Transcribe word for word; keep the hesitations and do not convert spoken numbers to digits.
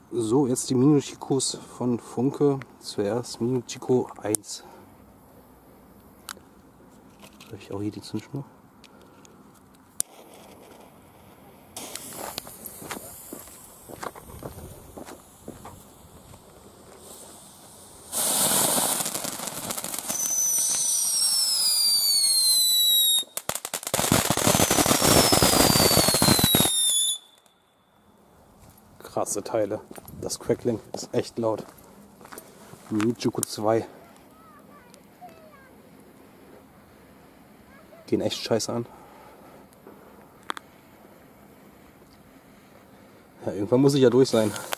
So, jetzt die Mini-Chicos von Funke. Zuerst Mini-Chico eins. Habe ich auch hier die Zündschnur? Krasse Teile. Das Crackling ist echt laut. Mini-Chico zwei. Gehen echt scheiße an. Ja, irgendwann muss ich ja durch sein.